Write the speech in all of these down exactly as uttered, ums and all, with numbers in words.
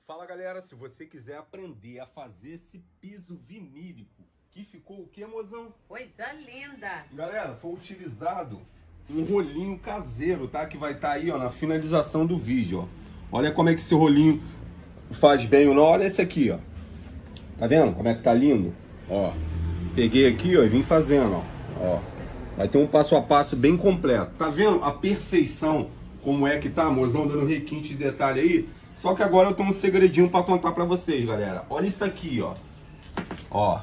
Fala galera, se você quiser aprender a fazer esse piso vinílico, que ficou o que, mozão? Coisa linda! Galera, foi utilizado um rolinho caseiro, tá? Que vai estar tá aí, ó, na finalização do vídeo, ó. Olha como é que esse rolinho faz bem o nó. Olha esse aqui, ó. Tá vendo como é que tá lindo? Ó, peguei aqui, ó, e vim fazendo, ó. Ó, vai ter um passo a passo bem completo. Tá vendo a perfeição como é que tá, mozão, dando requinte de detalhe aí? Só que agora eu tenho um segredinho pra contar pra vocês, galera. Olha isso aqui, ó. Ó.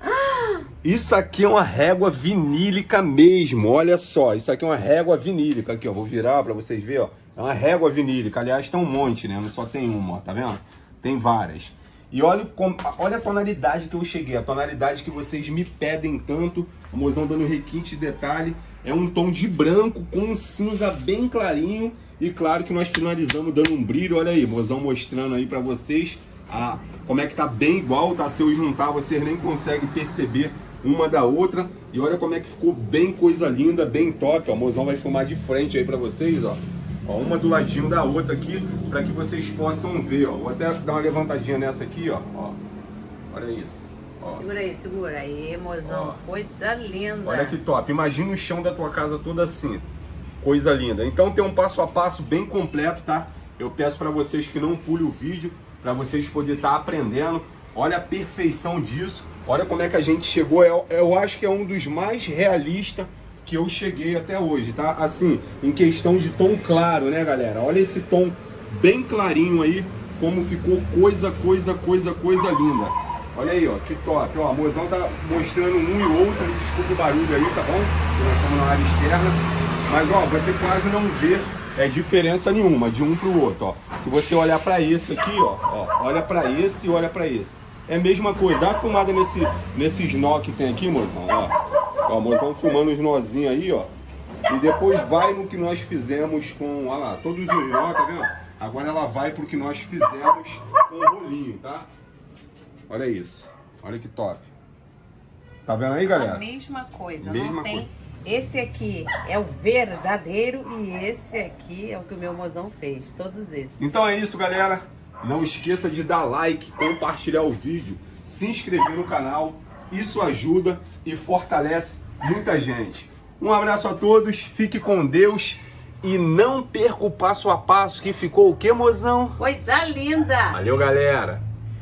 Isso aqui é uma régua vinílica mesmo, olha só. Isso aqui é uma régua vinílica. Aqui, ó, vou virar pra vocês verem, ó. É uma régua vinílica. Aliás, tem um monte, né? Não só tem uma, ó, tá vendo? Tem várias. E olha, como, olha a tonalidade que eu cheguei, a tonalidade que vocês me pedem tanto. O mozão dando requinte de detalhe. É um tom de branco com um cinza bem clarinho. E claro que nós finalizamos dando um brilho. Olha aí, mozão mostrando aí pra vocês a, como é que tá bem igual, tá? Se eu juntar, vocês nem conseguem perceber uma da outra. E olha como é que ficou bem coisa linda, bem top, ó. O mozão vai filmar de frente aí pra vocês, ó. Ó, uma do ladinho da outra aqui, pra que vocês possam ver, ó. Vou até dar uma levantadinha nessa aqui, ó. Ó. Olha isso. Ó. Segura aí, segura aí, mozão. Ó. Coisa linda. Olha que top. Imagina o chão da tua casa todo assim. Coisa linda. Então tem um passo a passo bem completo, tá? Eu peço pra vocês que não pulem o vídeo, pra vocês poderem estar aprendendo. Olha a perfeição disso. Olha como é que a gente chegou. Eu, eu acho que é um dos mais realistas que eu cheguei até hoje, tá? Assim, em questão de tom claro, né, galera? Olha esse tom bem clarinho aí, como ficou coisa, coisa, coisa, coisa linda. Olha aí, ó, que top. Ó, o mozão tá mostrando um e outro. Desculpa o barulho aí, tá bom? Nós estamos na área externa. Mas, ó, você quase não vê é, diferença nenhuma de um pro outro, ó. Se você olhar pra esse aqui, ó, ó, olha pra esse e olha pra esse. É a mesma coisa. Dá uma filmada nesse, nesses nó que tem aqui, mozão, ó. Ó, o mozão filmando os nozinhos aí, ó. E depois vai no que nós fizemos com, olha lá, todos os nó, tá vendo? Agora ela vai pro que nós fizemos com o rolinho, tá? Olha isso. Olha que top. Tá vendo aí, galera? A mesma coisa, mesma não tem... coisa. Esse aqui é o verdadeiro e esse aqui é o que o meu mozão fez, todos esses. Então é isso, galera. Não esqueça de dar like, compartilhar o vídeo, se inscrever no canal. Isso ajuda e fortalece muita gente. Um abraço a todos, fique com Deus e não perca o passo a passo que ficou o que, mozão? Coisa linda! Valeu, galera!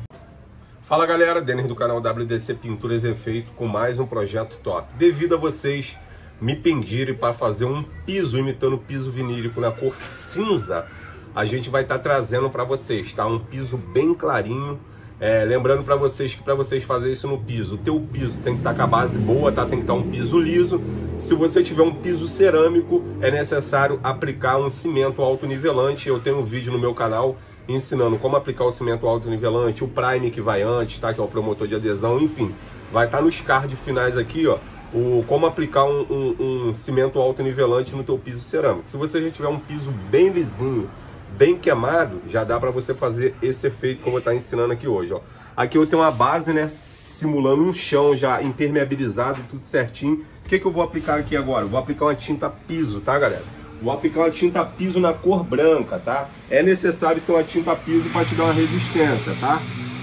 Fala, galera, Denner do canal W D C Pinturas e Efeito com mais um projeto top. Devido a vocês me pedirem para fazer um piso imitando piso vinílico na cor cinza, a gente vai estar tá trazendo para vocês, tá? Um piso bem clarinho. É, lembrando para vocês que para vocês fazerem isso no piso, o teu piso tem que estar tá com a base boa, tá? Tem que estar tá um piso liso. Se você tiver um piso cerâmico, é necessário aplicar um cimento autonivelante. Eu tenho um vídeo no meu canal ensinando como aplicar o cimento autonivelante, o prime que vai antes, tá? Que é o promotor de adesão, enfim. Vai estar tá nos cards finais aqui, ó. O, como aplicar um, um, um cimento autonivelante no teu piso cerâmico. Se você já tiver um piso bem lisinho, bem queimado, já dá para você fazer esse efeito que eu vou estar ensinando aqui hoje, ó. Aqui eu tenho uma base, né, simulando um chão já impermeabilizado, tudo certinho. O que que eu vou aplicar aqui agora? Eu vou aplicar uma tinta piso, tá, galera? Vou aplicar uma tinta piso na cor branca, tá? É necessário ser uma tinta piso para te dar uma resistência, tá?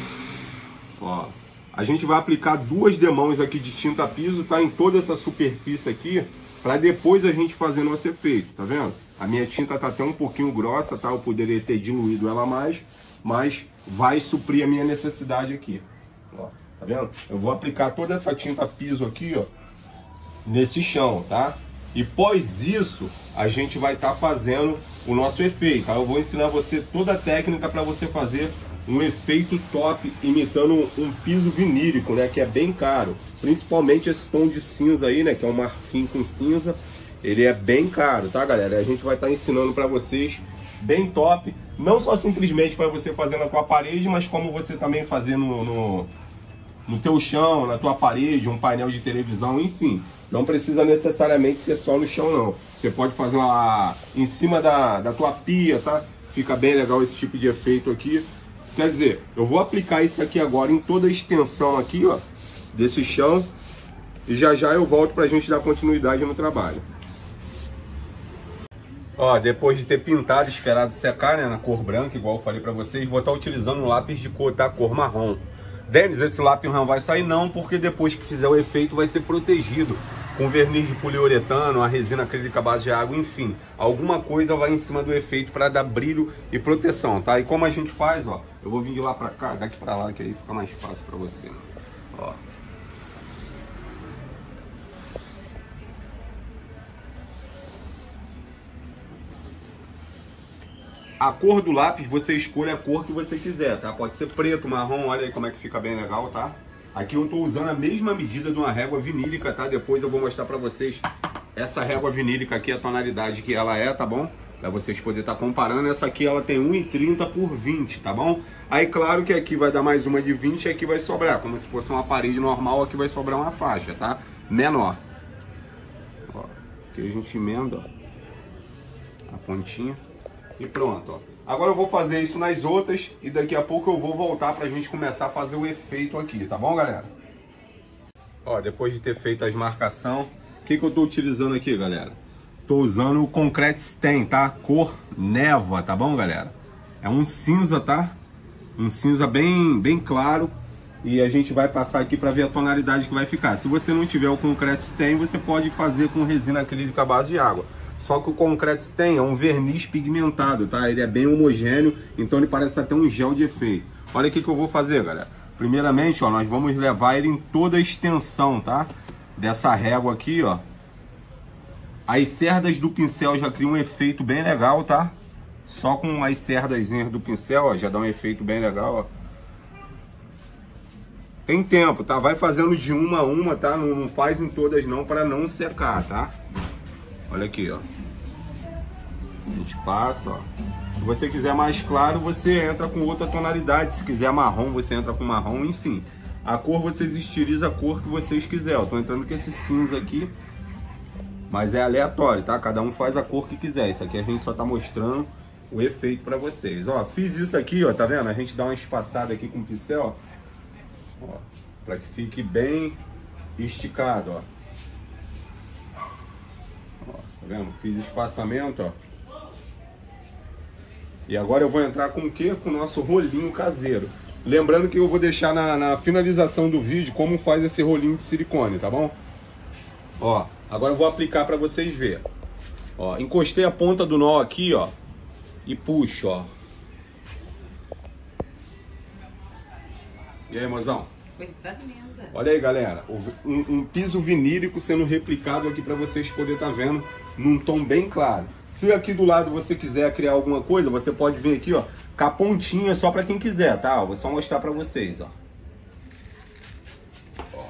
Ó. A gente vai aplicar duas demãos aqui de tinta piso, tá? Em toda essa superfície aqui, para depois a gente fazer nosso efeito, tá vendo? A minha tinta tá até um pouquinho grossa, tá? Eu poderia ter diluído ela mais, mas vai suprir a minha necessidade aqui. Ó, tá vendo? Eu vou aplicar toda essa tinta piso aqui, ó, nesse chão, tá? E pós isso, a gente vai estar tá fazendo o nosso efeito, tá? Eu vou ensinar você toda a técnica para você fazer um efeito top imitando um, um piso vinílico, né, que é bem caro, principalmente esse tom de cinza aí, né, que é um marfim com cinza. Ele é bem caro, tá, galera? A gente vai estar tá ensinando para vocês bem top, não só simplesmente para você fazer na tua parede, mas como você também fazer no, no, no teu chão, na tua parede, um painel de televisão, enfim. Não precisa necessariamente ser só no chão, não. Você pode fazer uma em cima da, da tua pia, tá? Fica bem legal esse tipo de efeito aqui. Quer dizer, eu vou aplicar isso aqui agora em toda a extensão aqui, ó, desse chão. E já já eu volto pra gente dar continuidade no trabalho. Ó, depois de ter pintado, esperado secar, né, na cor branca, igual eu falei pra vocês, vou estar utilizando um lápis de cor, tá? Cor marrom. Denis, esse lápis não vai sair não, porque depois que fizer o efeito vai ser protegido com verniz de poliuretano, a resina acrílica à base de água, enfim. Alguma coisa vai em cima do efeito para dar brilho e proteção, tá? E como a gente faz, ó, eu vou vir de lá pra cá, daqui pra lá, que aí fica mais fácil pra você, ó. A cor do lápis, você escolhe a cor que você quiser, tá? Pode ser preto, marrom, olha aí como é que fica bem legal, tá? Aqui eu tô usando a mesma medida de uma régua vinílica, tá? Depois eu vou mostrar pra vocês essa régua vinílica aqui, a tonalidade que ela é, tá bom? Pra vocês poderem estar comparando. Essa aqui ela tem um e trinta por vinte, tá bom? Aí claro que aqui vai dar mais uma de vinte e aqui vai sobrar, como se fosse uma parede normal, aqui vai sobrar uma faixa, tá? Menor. Ó, aqui a gente emenda, ó, a pontinha. E pronto, ó. Agora eu vou fazer isso nas outras e daqui a pouco eu vou voltar pra gente começar a fazer o efeito aqui, tá bom, galera? Ó, depois de ter feito as marcações, o que que eu tô utilizando aqui, galera? Tô usando o Concrete Stain, tá? Cor névoa, tá bom, galera? É um cinza, tá? Um cinza bem, bem claro. E a gente vai passar aqui pra ver a tonalidade que vai ficar. Se você não tiver o Concrete Stain, você pode fazer com resina acrílica à base de água. Só que o Concrete Stain é um verniz pigmentado, tá? Ele é bem homogêneo, então ele parece até um gel de efeito. Olha o que que eu vou fazer, galera. Primeiramente, ó, nós vamos levar ele em toda a extensão, tá? Dessa régua aqui, ó. As cerdas do pincel já criam um efeito bem legal, tá? Só com as cerdazinhas do pincel, ó, já dá um efeito bem legal, ó. Tem tempo, tá? Vai fazendo de uma a uma, tá? Não, não faz em todas não, para não secar, tá? Olha aqui, ó. A gente passa, ó. Se você quiser mais claro, você entra com outra tonalidade. Se quiser marrom, você entra com marrom, enfim. A cor vocês estilizam a cor que vocês quiserem. Eu tô entrando com esse cinza aqui, mas é aleatório, tá? Cada um faz a cor que quiser. Isso aqui a gente só tá mostrando o efeito pra vocês. Ó, fiz isso aqui, ó, tá vendo? A gente dá uma espaçada aqui com o pincel, ó, ó, pra que fique bem esticado, ó. Tá vendo? Fiz espaçamento, ó. E agora eu vou entrar com o quê? Com o nosso rolinho caseiro. Lembrando que eu vou deixar na, na finalização do vídeo como faz esse rolinho de silicone, tá bom? Ó, agora eu vou aplicar pra vocês verem. Ó, encostei a ponta do nó aqui, ó. E puxo, ó. E aí, mozão? Coisa linda. Olha aí, galera, um, um piso vinílico sendo replicado aqui para vocês poderem estar vendo num tom bem claro. Se aqui do lado você quiser criar alguma coisa, você pode vir aqui, ó, com a pontinha só para quem quiser, tá? Vou só mostrar para vocês, ó. Ó.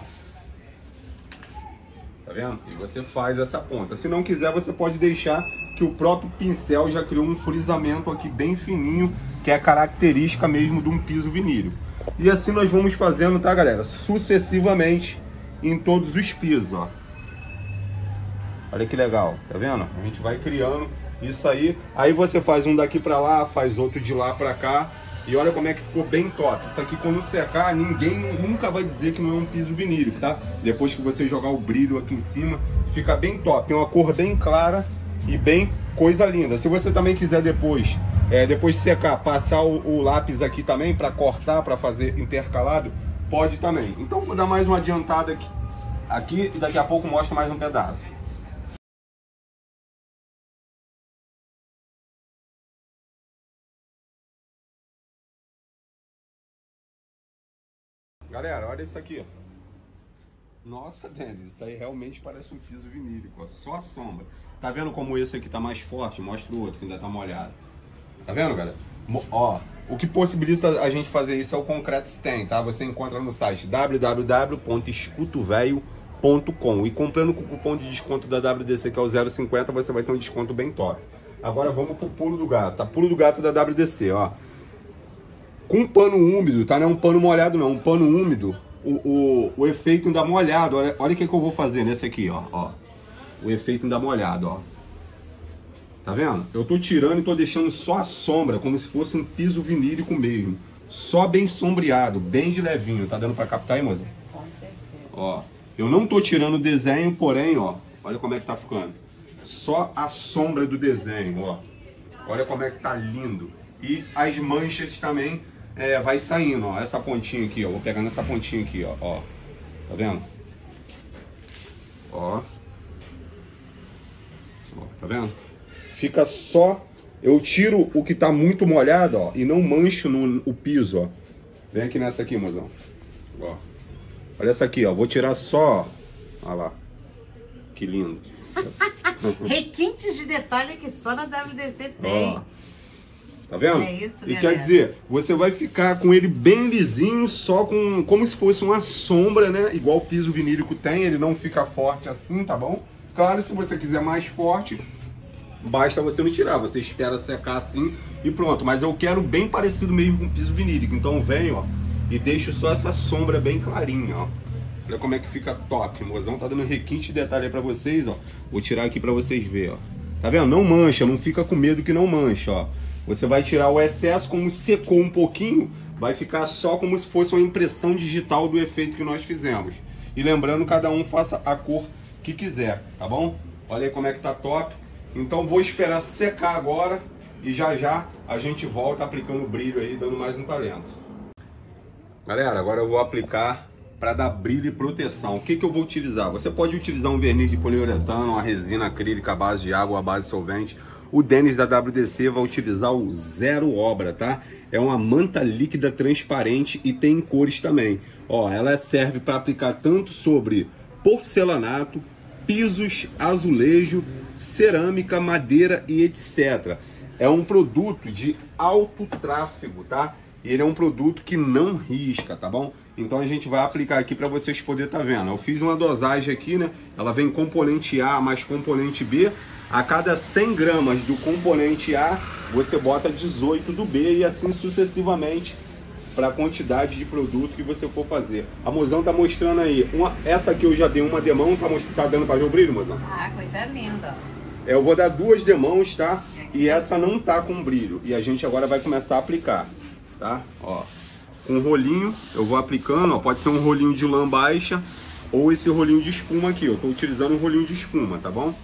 Tá vendo? E você faz essa ponta. Se não quiser, você pode deixar que o próprio pincel já criou um frisamento aqui bem fininho, que é característica mesmo de um piso vinílico. E assim nós vamos fazendo, tá, galera? Sucessivamente em todos os pisos, ó. Olha que legal, tá vendo? A gente vai criando isso aí. Aí você faz um daqui pra lá, faz outro de lá pra cá. E olha como é que ficou bem top. Isso aqui quando secar, ninguém nunca vai dizer que não é um piso vinílico, tá? Depois que você jogar o brilho aqui em cima, fica bem top. Tem uma cor bem clara e bem coisa linda. Se você também quiser depois... É, depois de secar, passar o, o lápis aqui também para cortar, para fazer intercalado, pode também. Então vou dar mais uma adiantada aqui, aqui e daqui a pouco mostro mais um pedaço. Galera, olha isso aqui, ó. Nossa, Denis, isso aí realmente parece um piso vinílico, ó. Só a sombra. Tá vendo como esse aqui tá mais forte? Mostra o outro que ainda tá molhado. Tá vendo, galera? Ó, o que possibilita a gente fazer isso é o Concrete Stain, tá? Você encontra no site w w w ponto escuto velho ponto com e comprando com o cupom de desconto da W D C, que é o zero cinquenta, você vai ter um desconto bem top. Agora vamos pro pulo do gato, tá? Pulo do gato da W D C, ó. Com pano úmido, tá? Não é um pano molhado não, um pano úmido, o, o, o efeito ainda molhado. Olha, olha o que, que eu vou fazer nesse aqui, ó, ó. O efeito ainda molhado, ó. Tá vendo? Eu tô tirando e tô deixando só a sombra, como se fosse um piso vinílico mesmo. Só bem sombreado, bem de levinho. Tá dando pra captar aí, moça? Ó, eu não tô tirando o desenho, porém, ó, olha como é que tá ficando. só a sombra do desenho, ó. Olha como é que tá lindo. E as manchas também é, vai saindo, ó. Essa pontinha aqui, ó. Vou pegar nessa pontinha aqui, ó. ó. Tá vendo? Ó. Ó. Tá vendo? Fica só... Eu tiro o que tá muito molhado, ó. E não mancho no o piso, ó. Vem aqui nessa aqui, mozão. Ó. Olha essa aqui, ó. Vou tirar só... Olha lá. Que lindo. Requintes de detalhe que só na W D C tem. Ó. Tá vendo? É isso, e galera. quer dizer, você vai ficar com ele bem lisinho, só com... Como se fosse uma sombra, né? Igual o piso vinílico tem, ele não fica forte assim, tá bom? Claro, se você quiser mais forte, basta você não tirar. Você espera secar assim e pronto. Mas eu quero bem parecido mesmo com o piso vinílico. Então venho, ó, e deixo só essa sombra bem clarinha, ó. Olha como é que fica top. O mozão tá dando requinte de detalhe aí pra vocês, ó. Vou tirar aqui pra vocês verem, ó. Tá vendo? Não mancha, não fica com medo que não mancha, ó. Você vai tirar o excesso, como secou um pouquinho, vai ficar só como se fosse uma impressão digital do efeito que nós fizemos. E lembrando, cada um faça a cor que quiser, tá bom? Olha aí como é que tá top. Então vou esperar secar agora e já já a gente volta aplicando o brilho aí, dando mais um talento. Galera, agora eu vou aplicar para dar brilho e proteção. O que que eu vou utilizar? Você pode utilizar um verniz de poliuretano, uma resina acrílica à base de água, à base de solvente. O Denis da W D C vai utilizar o Zero Obra, tá? É uma manta líquida transparente e tem cores também. Ó, ela serve para aplicar tanto sobre porcelanato, pisos, azulejo, cerâmica, madeira e etcétera. É um produto de alto tráfego, tá? Ele é um produto que não risca, tá bom? Então a gente vai aplicar aqui para vocês poderem tá vendo. Eu fiz uma dosagem aqui, né? Ela vem componente A mais componente B. A cada cem gramas do componente A, você bota dezoito do B e assim sucessivamente para a quantidade de produto que você for fazer. A mozão tá mostrando aí. Uma, essa aqui eu já dei uma demão, tá, tá dando para ver o brilho, mozão? Ah, coisa linda. É, eu vou dar duas demãos, tá? E essa não tá com brilho. E a gente agora vai começar a aplicar, tá? Ó, com um rolinho eu vou aplicando, ó. Pode ser um rolinho de lã baixa ou esse rolinho de espuma aqui. Eu tô utilizando um rolinho de espuma, tá bom?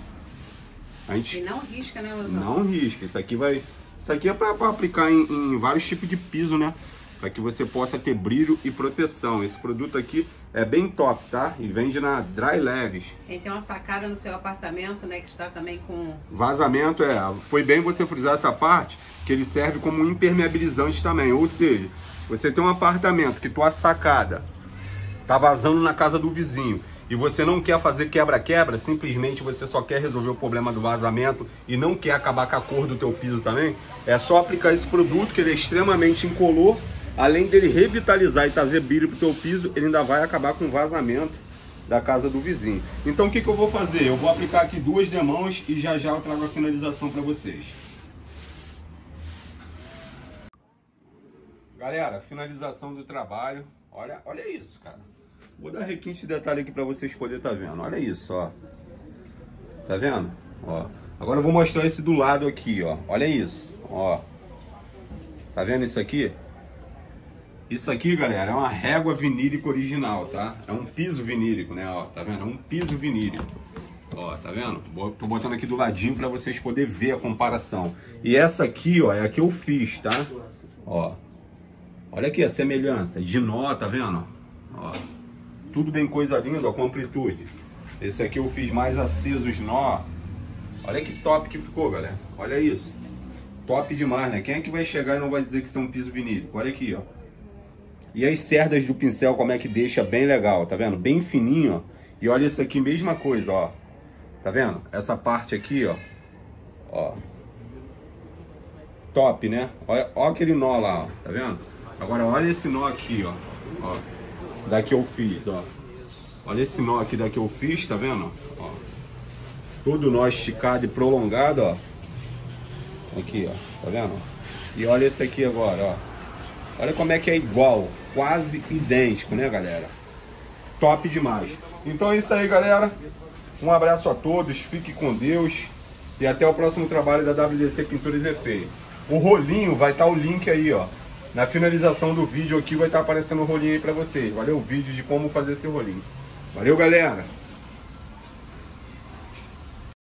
A gente... E não risca, né, mozão? Não risca. Isso aqui vai... Isso aqui é para aplicar em, em vários tipos de piso, né? Para que você possa ter brilho e proteção. Esse produto aqui é bem top, tá? E vende na Dry Leves. Quem tem uma sacada no seu apartamento, né, que está também com... Vazamento, é. Foi bem você frisar essa parte, que ele serve como impermeabilizante também. Ou seja, você tem um apartamento que tua sacada tá vazando na casa do vizinho e você não quer fazer quebra-quebra, simplesmente você só quer resolver o problema do vazamento e não quer acabar com a cor do teu piso também, é só aplicar esse produto, que ele é extremamente incolor. Além dele revitalizar e trazer brilho pro teu piso, ele ainda vai acabar com o vazamento da casa do vizinho. Então o que que eu vou fazer? Eu vou aplicar aqui duas demãos e já já eu trago a finalização para vocês. Galera, finalização do trabalho. Olha, olha isso, cara. Vou dar requinte de detalhe aqui para vocês poderem estar vendo. Olha isso, ó. Tá vendo? Ó. Agora eu vou mostrar esse do lado aqui, ó. Olha isso, ó. Tá vendo isso aqui? Isso aqui, galera, é uma régua vinílica original, tá? É um piso vinílico, né? Ó, tá vendo? É um piso vinílico. Ó, tá vendo? Tô botando aqui do ladinho para vocês poderem ver a comparação. E essa aqui, ó, é a que eu fiz, tá? Ó. Olha aqui a semelhança de nó, tá vendo? Ó. Tudo bem coisa linda, ó, com amplitude. Esse aqui eu fiz mais acesos nó. Olha que top que ficou, galera. Olha isso. Top demais, né? Quem é que vai chegar e não vai dizer que isso é um piso vinílico? Olha aqui, ó. E as cerdas do pincel, como é que deixa bem legal, tá vendo? Bem fininho, ó. E olha isso aqui, mesma coisa, ó. Tá vendo? Essa parte aqui, ó. Ó. Top, né? Olha, olha aquele nó lá, ó. Tá vendo? Agora olha esse nó aqui, ó. Ó. Daqui eu fiz, ó. Olha esse nó aqui daqui eu fiz, tá vendo? Ó. Todo nó esticado e prolongado, ó. Aqui, ó. Tá vendo? E olha esse aqui agora, ó. Olha como é que é igual, quase idêntico, né, galera? Top demais. Então é isso aí, galera. Um abraço a todos, fique com Deus e até o próximo trabalho da W D C Pinturas e Efeitos. O rolinho vai estar o link aí, ó. Na finalização do vídeo aqui vai estar aparecendo o rolinho aí pra vocês. Valeu o vídeo de como fazer esse rolinho. Valeu, galera.